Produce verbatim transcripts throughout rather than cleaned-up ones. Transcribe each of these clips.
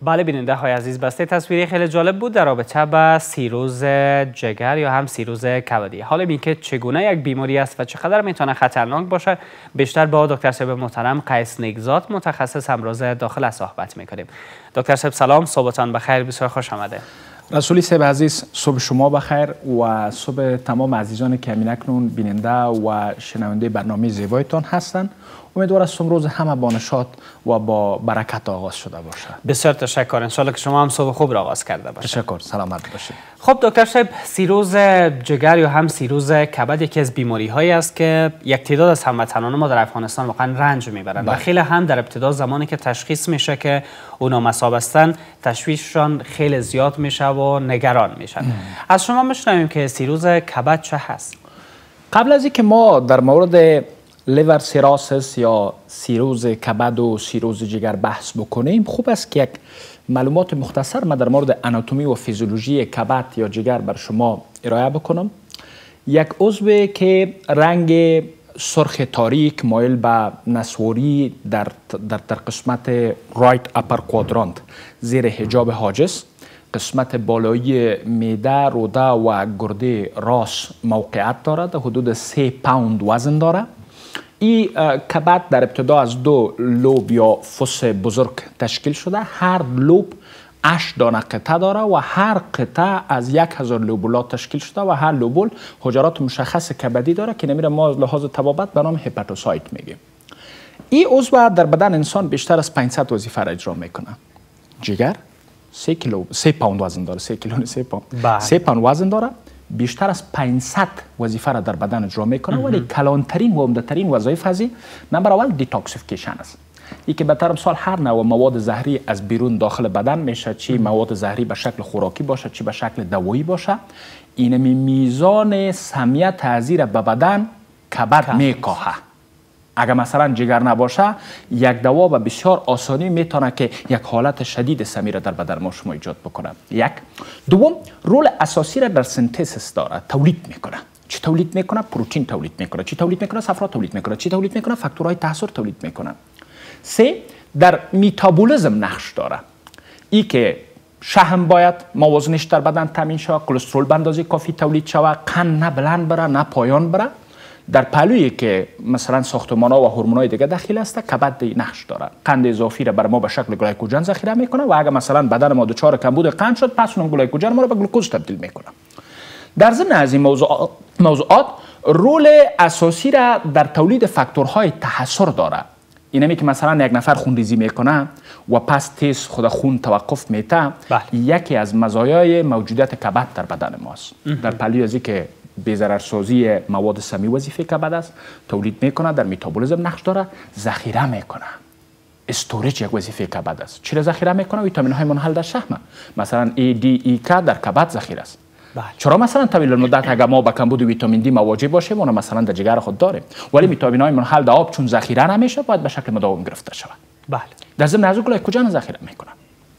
بله بیننده های عزیز، بسته تصویری خیلی جالب بود در رابطه با سیروز جگر یا هم سیروز کبدی. حالا اینکه چگونه یک بیماری است و چقدر میتونه خطرناک باشه بیشتر با دکتر صاحب محترم قیس نیکزاد متخصص امراض داخله صحبت میکنیم. دکتر صاحب سلام، صبحتان بخیر، بسیار خوش آمده. رسولی صاحب عزیز، صبح شما بخیر و صبح تمام عزیزانی که همینکنون بیننده و شنونده برنامه زیبایتان هستند. امیدوار هستم روز همه با نشاط و با برکت آغاز شده باشه. بسیار تشکر، ان شاء الله که شما هم صبح خوب را آغاز کرده باشید. تشکر، سلامت باشید. خب دکتر صاحب، سیروز جگر یا هم سیروز کبد یکی از بیماری هایی است که یک تعداد از هموطنان ما در افغانستان واقعا رنج میبرند و خیلی هم در ابتدا زمانی که تشخیص میشه که اونا مصاب هستن تشویششان خیلی زیاد میشه و نگران میشن. از شما میشنویم که سیروز کبد چه هست؟ قبل از اینکه ما در مورد لیور سیروسیس یا سیروز کبد و سیروز جگر بحث بکنیم، خوب است که یک معلومات مختصر ما در مورد آناتومی و فیزیولوژی کبد یا جگر بر شما ارائه بکنم. یک عضو که رنگ سرخ تاریک مایل به نسواری در در, در قسمت رایت اپر کوادرانت زیر حجاب حاجز، قسمت بالایی معده، روده و گرده راست موقعیت دارد، حدود سه پوند وزن دارد. این کبد در ابتدا از دو لوب یا فوس بزرگ تشکیل شده. هر لوب هشت دانه قطعه داره و هر قطعه از یک هزار لوبولات تشکیل شده و هر لوبول حجرات مشخص کبدی داره که نمیره ما از لحاظ طبابت به نام هپاتوسایت میگیم. این عضو در بدن انسان بیشتر از پانصد وظیفه را اجرا میکنه. جگر سه کیلو سه پوند وزن داره، سه کیلو سه پوند سه پوند وزن داره، بیشتر از پانصد وظیفه را در بدن اجرا میکنه. ولی کلانترین و عمده‌ترین وظایف از این نمبر اول دیتاکسیفیکیشن است. این که به طرف سال هر نوع مواد زهری از بیرون داخل بدن میشه، چی مواد زهری به شکل خوراکی باشه چی به شکل دوایی باشه، این میزان سمیه تاثیر به بدن کبد میکاهه. اگر مثلا جگر نباشه یک دوا به بسیار آسانی میتونه که یک حالت شدید سمی را در بدن ما شما ایجاد بکنه. یک دوم، رول اساسی را در سنتز داره، تولید میکنه. چی تولید میکنه؟ پروتئین تولید میکنه. چی تولید میکنه؟ صفرا تولید میکنه. چی تولید میکنه؟ فاکتورهای تحصر تولید میکنه. سه، در میتابولیسم نقش داره. ای که شحم باید موازنش در بدن تامین شود، کلسترول به اندازه کافی تولید شود، قند نه بلند بره نه پایان بره. در پهلویی که مثلا ساختمان‌ها و هورمون‌های دیگه داخل است، کبد نقش داره. قند اضافی را بر ما به شکل گلیکوژن ذخیره میکنه و اگر مثلا بدن ما دچار کمبود قند شد، پس اون گلیکوژن ما را به گلوکوز تبدیل میکنه. در ضمن از این موضوعات, موضوعات رول اساسی را در تولید فاکتورهای تحصر داره. اینمی که مثلا یک نفر خونریزی میکنه و پس تیز خود خون توقف میته، یکی از مزایای موجودیت کبد در بدن ماست. در پهلوی از که بی‌ضررسازی مواد سمی وظیفه کبد است، تولید میکنه، در میتابولیسم نقش داره، ذخیره میکنه. استوریج یک وظیفه کبد است. چی را ذخیره میکنه؟ ویتامین های منحل در شحم، مثلا ای دی ای کا در کبد ذخیره است. چرا مثلا طویل المدت اگر ما با کمبود ویتامین دی مواجه باشیم، اون مثلا در جگر خود داریم، ولی ویتامین های منحل در آب چون ذخیره نمیشه باید به شکل مداوم گرفته شود. بله. در ضمن از گلیکوژن ذخیره میکنه.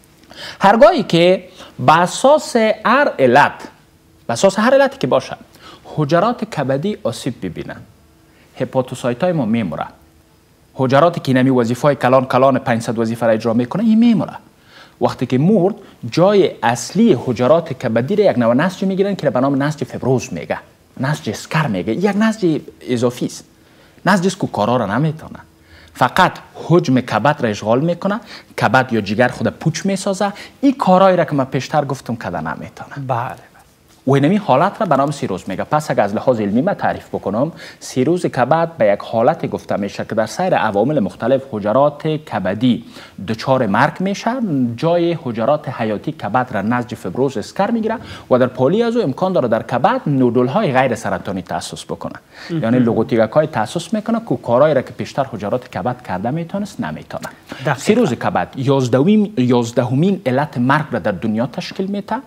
هرگاهی که بر اساس هر علت بر اساس هر علتی که باشه حجرات کبدی آسیب ببینن، هپاتوسایت های ما میموره. حجراتی که نمی وظیفه های کلان کلان پانصد وظیفه را اجرا میکنه این میموره. وقتی که مرد، جای اصلی حجرات کبدی را یک نوع نسج میگیرن که به نام نسج فبروز میگه، نسج اسکر میگه. یک نسج اضافی است، نسج است که کارا را نمیتونه، فقط حجم کبد را اشغال میکنه. کبد یا جگر خود پوچ میسازه. این کارایی را که من پیشتر گفتم کده نمیتونه. بله. و اینمی حالت را به نام سیروز میگه. پس اگر از لحاظ علمی من تعریف بکنم، سیروز کبد به یک حالت گفته میشه که در سایر عوامل مختلف حجرات کبدی دچار مرگ میشه. جای حجرات حیاتی کبد را نسج فبروز اسکر میگیره و در پالی از او امکان داره در کبد نودول های غیر سرطانی تاسیس بکنه. یعنی لوگوتیگک های تاسیس میکنه که کارایی را که پیشتر حجرات کبد کرده میتونست نمیتونه. سیروز کبد یازدهمین علت مرگ را در دنیا تشکیل میده.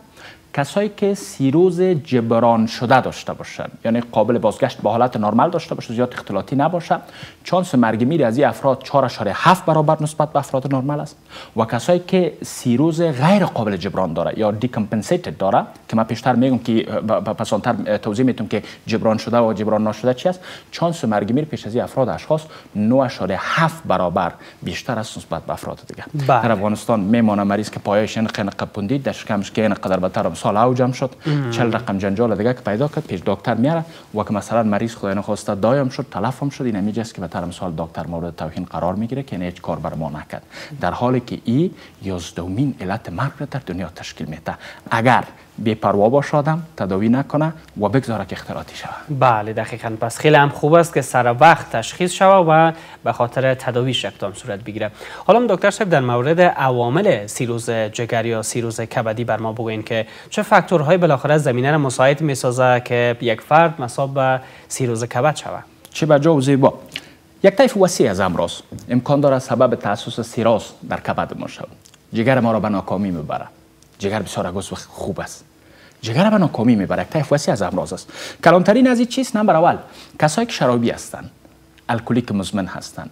کسایی که سیروز جبران شده داشته باشن، یعنی قابل بازگشت به حالت نرمال داشته باشه، زیاد اختلاطی نباشه، چانس مرگ میر از این افراد چهار اشاره هفت برابر نسبت به افراد نرمال است. و کسایی که سیروز غیر قابل جبران داره یا دیکامپنسیتد داره که من پیشتر میگم که پسانتر توضیح میتونم که جبران شده و جبران نشده چی است، چانس مرگ میر پیش از این افراد اشخاص نه اشاره هفت برابر بیشتر است نسبت به افراد دیگه. بله. در افغانستان میمونه مریض که پایش اینقدر قپوندید در شکمش که اینقدر بدتر سال اوجم شد، چهل رقم جنجال دیگه که پیدا کرد پیش دکتر میاره و که مثلا مریض خدای نخواسته دایم شد تلف هم شد، این همیجاست که به طرم سال دکتر مورد توهین قرار میگیره که هیچ کار بر ما نکرد، در حالی که این یازدهمین علت مرگ را در دنیا تشکیل میده اگر بی‌پروا باشه آدم تداوی نکنه و بگذاره که اختلاطی شود. بله دقیقاً. پس خیلی هم خوب است که سر وقت تشخیص شود و به خاطر تداویش اقدام صورت بگیره. حالا دکتر صاحب در مورد عوامل سیروز جگر یا سیروز کبدی بر ما بگوین که چه فاکتورهایی بالاخره زمینه را مساعد میسازه که یک فرد مصاب به سیروز کبد شود؟ چه بجا و زیبا. یک طیف وسیع از امراض امکان داره سبب تاسیس سیروز در کبد ما شود. جگر ما را به ناکامی میبره. جگر بسیار عضو خوب است. جگر به ناکامی میبره. یک طیف وسیع از امراض است. کلانترین از این چیز نمبر اول کسایی که شرابی هستند، الکلیک مزمن هستند،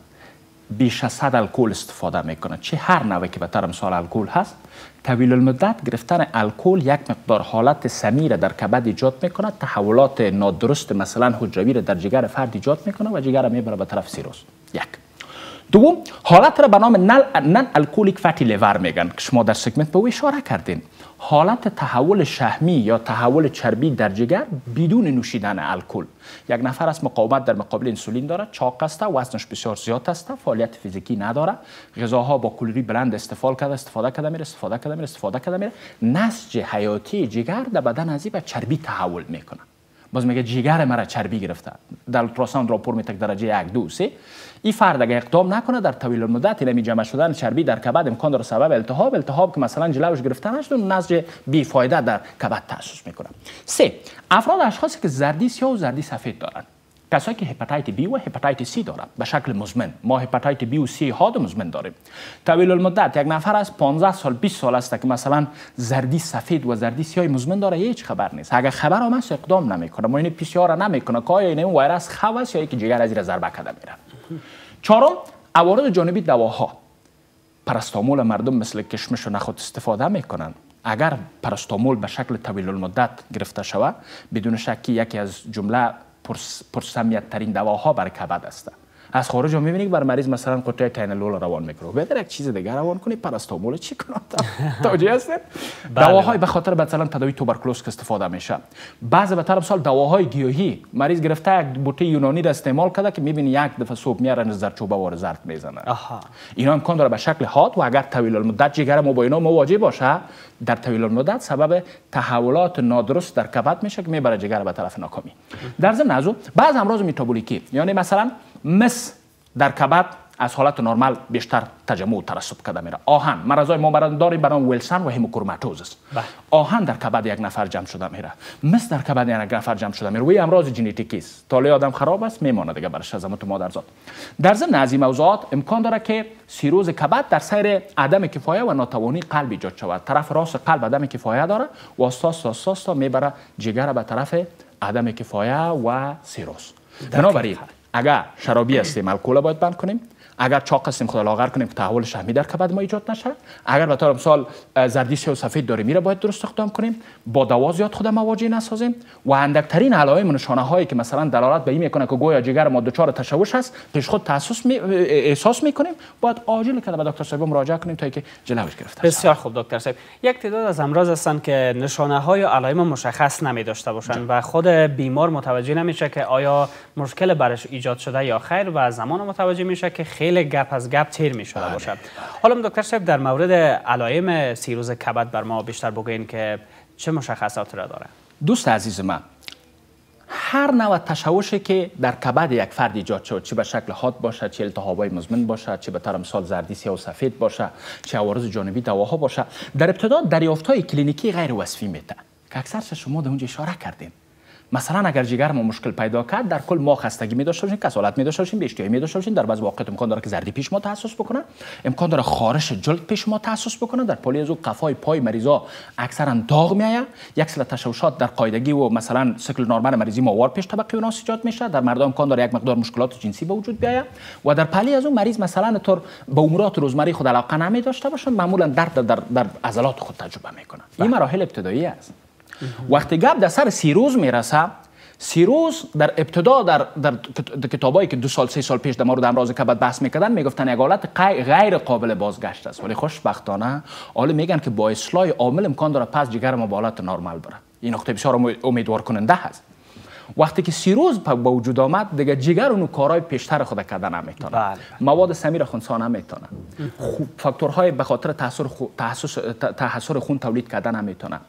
بیش از صد الکل استفاده میکنه، چه هر نوعی که به طور مثال الکل هست، طویل المدت گرفتن الکل یک مقدار حالت سمی را در کبد ایجاد میکنه، تحولات نادرست مثلا حجروی را در جگر فرد ایجاد میکنه و جگر را میبره به طرف سیروز. یک. دوم، حالت را به نام نن الکلیک فتی لیور میگن که شما در سگمنت به او اشاره کردین. حالت تحول شحمی یا تحول چربی در جگر بدون نوشیدن الکل. یک نفر است مقاومت در مقابل انسولین داره، چاق است، وزنش بسیار زیاد است، فعالیت فیزیکی نداره، غذاها با کالری بلند استفاده کرده استفاده کرده میره استفاده کرده میره استفاده کرده میره، نسج حیاتی جگر در بدن ازی به چربی تحول میکنه. باز میگه جگر مرا چربی گرفته، در التراساوند راپور میده درجه یک دو سه. این فرد اگه اقدام نکنه در طویل المدت اینمی جمع شدن چربی در کبد امکان داره سبب التهاب التهاب که مثلا جلوش گرفته نشد و نسج بی فایده در کبد تاسیس میکنه. سه، افراد اشخاصی که زردی سیاه و زردی سفید دارن، کسایی که هپاتیت بی و هپاتیت سی دارن به شکل مزمن. ما هپاتیت بی و سی ها دو مزمن داریم. طویل المدت یک نفر از پانزده سال بیست سال است که مثلا زردی سفید و زردی سیاه مزمن داره، هیچ خبر نیست. اگر خبر آمد اقدام نمیکنه، ما این پی سی آر نمیکنه که آیا این ویروس خو است یا اینکه جگر از زیر ضربه کرده میره. چهارم، عوارض جانبی دواها. پاراستامول مردم مثل کشمش و نخود استفاده میکنن. اگر پاراستامول به شکل طویل المدت گرفته شود بدون شک یکی از جمله پرسمیت ترین دواها برای کبد است. از خارج هم میبینید بر مریض مثلا قطعه تینلول روان میکنه، بهتر یک چیز دیگه روان کنی، پاراستامول چی کنه؟ توجه هست؟ دواهای به خاطر مثلا تداوی توبرکلوز که استفاده میشه، بعضی به طرف سال دواهای گیاهی، مریض گرفته یک بوته یونانی را استعمال کرده که میبینی یک دفعه صبح میارن زردچوبه وار زرد میزنه. اینا امکان داره به شکل حاد و اگر طویل المدت جگر ما با اینا مواجه باشه در طویل المدت سبب تحولات نادرست در کبد میشه که میبره جگر به طرف ناکامی. در ضمن از بعض امراض متابولیکی، یعنی مثلا مس در کبد از حالت نرمال بیشتر تجمع و ترسب کرده میره. آهن، مرضای ما داریم به نام ویلسون و هیموکروماتوز است. آهن در کبد یک نفر جمع شده میره، مس در کبد یک نفر جمع شده میره. وی امراض ژنتیکی است. طالع آدم خراب است میمونه دیگه برش از عظمت مادرزاد. در ضمن از این موضوعات امکان داره که سیروز کبد در سیر عدم کفایه و ناتوانی قلب ایجاد شود. طرف راست قلب عدم کفایه داره و اساس اساس تا میبره جگر به طرف عدم کفایه و سیروز. بنابراین اگر شرابی هستیم الکل باید بند کنیم، اگر چاق هستیم خدا لاغر کنیم که تحول شحمی در کبد ما ایجاد نشه، اگر به طور مثال زردی سیاه و سفید داره میره باید درست اقدام کنیم، با دوا زیاد خود مواجه نسازیم و اندکترین علائم و نشانه هایی که مثلا دلالت به این میکنه که گویا جگر ما دچار تشوش هست پیش خود تاسیس می... احساس میکنیم، باید عاجل که به دکتر صاحب مراجعه کنیم تا اینکه جلوش گرفته. بسیار خوب دکتر صاحب. یک تعداد از امراض هستند که نشانه های و علائم مشخص نمی داشته باشند و خود بیمار متوجه نمیشه که آیا مشکل برش ایجاد شده یا خیر و زمان متوجه میشه که خیلی گپ از گپ تیر می شده باشد. حالا دکتر صاحب در مورد علائم سیروز کبد بر ما بیشتر بگوین که چه مشخصات را داره؟ دوست عزیز من، هر نوع تشوشی که در کبد یک فرد ایجاد شد، چه به شکل حاد باشه، چه التهابای مزمن باشه، چه به طور مثال زردی سیاه و سفید باشه، چه عوارض جانبی دواها باشه، در ابتدا دریافت‌های کلینیکی غیر وصفی میده که اکثرش شما در اونجا اشاره کردین. مثلا اگر جگر ما مشکل پیدا کرد، در کل ما خستگی می داشته باشیم، کسالت می داشته باشیم، بی‌اشتهایی می داشته باشیم، در بعضی مواقع امکان داره که زردی پیش ما تحسس بکنه، امکان داره خارش جلد پیش ما تحسس بکنه. در پلی از او قفای پای مریضا اکثرا داغ میآید، یک سری تشوشات در قاعدگی و مثلا سیکل نورمال مریضی ماوار پیش طبقه وناس ایجاد میشه. در مردم امکان داره یک مقدار مشکلات جنسی به وجود بیاید و در پلی از او مریض مثلا طور به امورات روزمره خود علاقه نمی داشته باشه، معمولا درد در در عضلات خود تجربه میکنه. این مراحل ابتدایی است. وقتی گپ در سر سیروز میرسه، سیروز در ابتدا در در کتابایی که دو سال سه سال پیش در مورد امراض کبد بحث میکردن میگفتن یک حالت غیر قابل بازگشت است، ولی خوشبختانه حالا میگن که با اصلاح عامل امکان داره پس جگر ما به حالت نرمال بره. این نکته بسیار امیدوار کننده است. وقتی که سیروز به وجود آمد دیگه جگر اون کارهای پیشتر خود کردن نمیتونه. بله. مواد سمیر خونسا نمیتونه. فاکتورهای به خاطر تاثیر تحسس تحسر خون تولید کردن نمیتونه.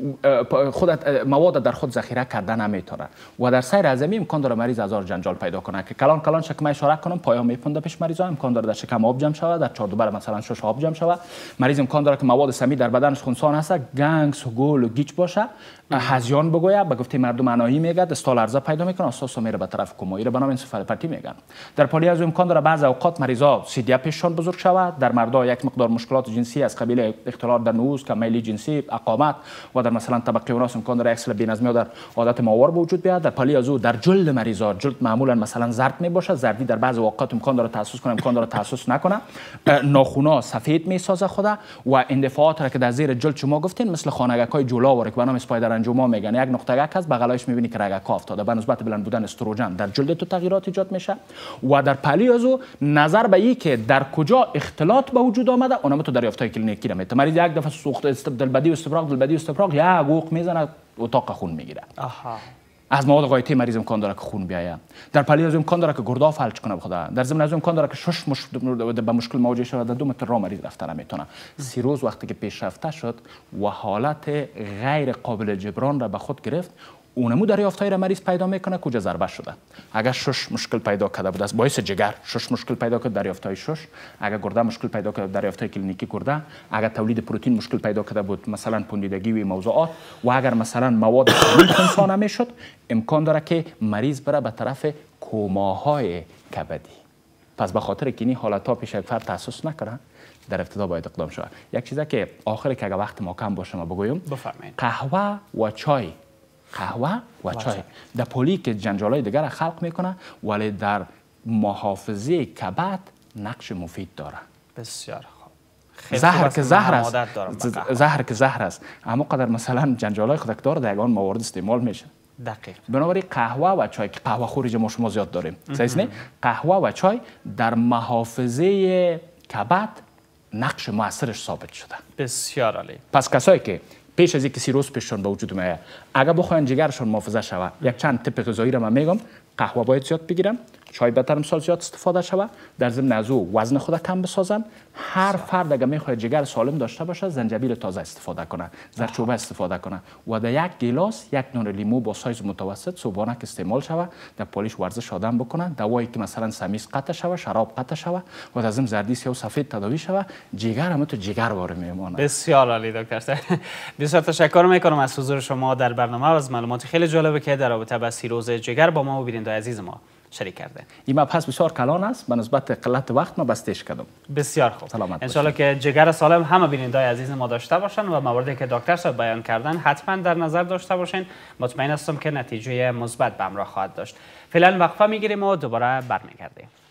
خود مواد در خود ذخیره کردن نمیتونه و در سیر هضمی امکان داره مریض هزار جنجال پیدا کنه که کلان کلان شکم اشاره کنم پایا میپونده پیش مریضا، امکان داره در شکم آب جمع شود، در چهاردوبر مثلا شش آب جمع شود. مریض امکان داره که مواد سمی در بدنش خونسا هست، گنگس و گول و گیچ باشه، هذیان بگویه، به گفته مردم معنایی میگه، استال عرضه پیدا میکنه، اساس میره به طرف کمایی رو بنام انسفالوپاتی میگن. در پلی از امکان داره بعض اوقات مریضا سیدیا پیششان بزرگ شود، در مردا یک مقدار مشکلات جنسی از قبیل اختلال در نوز، کمیلی جنسی، اقامت و در مثلا طبقه وناس امکان داره اکسل بی‌نظمی در عادت ماور به وجود بیاد. در پلی از او در جلد مریضا، جلد معمولا مثلا زرد میباشه، زردی در بعض اوقات امکان داره تحسس کنه، امکان داره تحسس نکنه، ناخونا سفید میسازه خدا و اندفاعات را که در زیر جلد شما گفتین مثل خانگک‌های جولا و که به نام اسپایدر انجوما میگن، یک نقطه یک هست بغلش میبینی که رگک افتاده، به نسبت بلند بودن استروژن در جلد تو تغییرات ایجاد میشه و در پلی از او نظر به این که در کجا اختلاط به وجود آمده اونم تو دریافتای کلینیکی را میته. مریض یک دفعه سوخت دلبدی و استفراغ دلبدی و استفراغ یک اوق میزنه اتاق خون میگیره. آها. از مواد غایطی مریض امکان داره که خون بیاید. در پلی از امکان داره که گردا فلج کنه خدا. در ضمن از امکان داره که شش مش... به مشکل مواجه شود، در دو متر راه مریض رفتن نمیتونه. سیروز وقتی که پیشرفته شد و حالت غیر قابل جبران را به خود گرفت، اونمو دریافتای را مریض پیدا میکنه کجا ضربه شده. اگر شش مشکل پیدا کرده بود از باعث جگر، شش مشکل پیدا کرد دریافتای شش، اگر گرده مشکل پیدا کرد دریافتای کلینیکی گرده، اگر تولید پروتئین مشکل پیدا کرده بود مثلا پوندیدگی و موضوعات و اگر مثلا مواد تولید خونسا نمیشد، امکان داره که مریض بره به طرف کوماهای کبدی. پس به خاطر که این حالت‌ها پیش یک فرد تحسس نکنه، در ابتدا باید اقدام شود. یک چیزی که آخر که اگه وقت ما کم باشه ما بگویم، بفرمایید. قهوه و چای، قهوه و چای در پولی که جنجالای دیگر را خلق میکنه ولی در محافظه کبد نقش مفید داره. بسیار خوب. زهر که زهر است، زهر که زهر است، اما قدر مثلا جنجالای خود داره در یگان موارد استعمال میشه. دقیق. بنابراین قهوه و چای که قهوه خوری ما شما زیاد داریم، صحیح نه؟ قهوه و چای در محافظه کبد نقش موثرش ثابت شده. بسیار عالی. پس کسایی که پیش از اینکه سیروز پیششون به وجود میاد اگر بخواین جگرشون محافظه شود، یک چند تپ غذایی را من میگم، قهوه باید زیاد بگیرن، چای بهتر مثال زیاد استفاده شود، در ضمن از او وزن خود کم بسازن. هر فرد اگر میخواد جگر سالم داشته باشه زنجبیل تازه استفاده کنه، زردچوبه استفاده کنه و در یک گیلاس یک نون لیمو با سایز متوسط صبحانه که استعمال شود، در پالیش ورزش آدم بکنن، دوایی که مثلا سمیز قطع شود، شراب قطع شود و در ضمن زردی سیاه و سفید تداوی شود، جگر هم تو جگر واره میمونه. بسیار عالی دکتر. بسیار تشکر میکنم از حضور شما در برنامه و از معلومات خیلی جالبی که در رابطه با سیروز جگر با ما و بیننده عزیز ما شریک کرده. این مبحث بسیار کلان است، به نسبت قلت وقت ما بستش کردم. بسیار خوب. ان شاء الله که جگر سالم همه بینندگان عزیز ما داشته باشن و مواردی که دکتر صاحب بیان کردن حتما در نظر داشته باشین. مطمئن هستم که نتیجه مثبت به همراه خواهد داشت. فعلا وقفه میگیریم و دوباره برمیگردیم.